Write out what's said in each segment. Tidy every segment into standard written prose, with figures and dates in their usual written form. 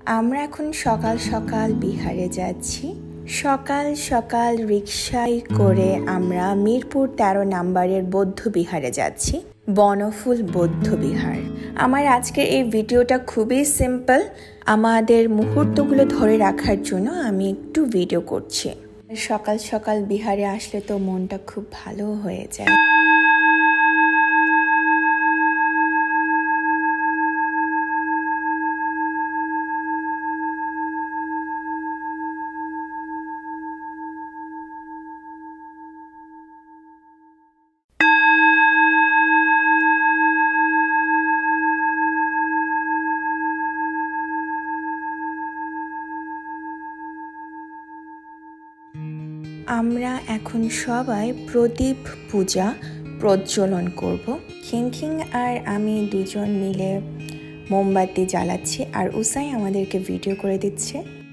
আমরা এখন সকাল সকাল বিহারে যাচ্ছি। সকাল সকাল রিকশায় করে আমরা মিরপুর ১৩ নম্বরের বৌদ্ধ বিহারে যাচ্ছি, বনফুল বৌদ্ধ বিহার। আমার আজকের এই ভিডিওটা খুবই সিম্পল। আমাদের মুহূর্তগুলো ধরে রাখার জন্য আমি একটু ভিডিও করছি। সকাল সকাল বিহারে আসলে তো মনটা খুব ভালো হয়ে যায়। আমরা এখন সবাই প্রদীপ পূজা প্রজ্বলন করব। খিংখিং আর আমি দুজন মিলে মোমবাতি জ্বালাচ্ছি, আর উসাই আমাদেরকে ভিডিও করে দিচ্ছে।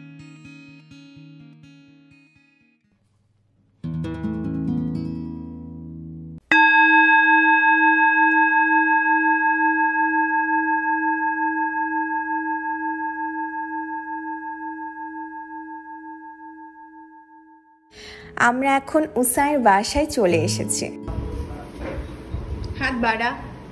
আমরা এখন উসাইয়ের বাসায় চলে এসেছি। হাত বাড়া।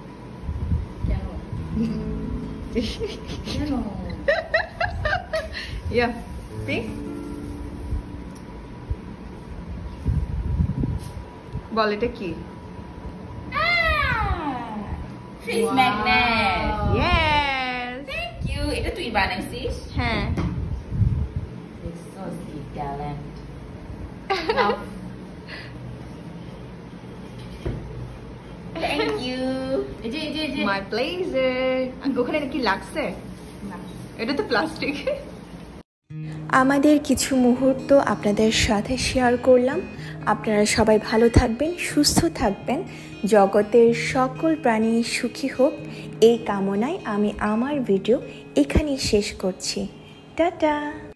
বল এটা কি? Fridge magnet. Yes, thank you. এটা তুই বানাইছিস? হ্যাঁ। ট্যালেন্ট। Thank you. এই যে মাই প্লেজার। ওখানে কি লাগছে? এটা তো প্লাস্টিক। আমাদের কিছু মুহূর্ত আপনাদের সাথে শেয়ার করলাম। আপনারা সবাই ভালো থাকবেন, সুস্থ থাকবেন, জগতের সকল প্রাণী সুখী হোক, এই কামনায় আমি আমার ভিডিও এখানেই শেষ করছি। টাটা।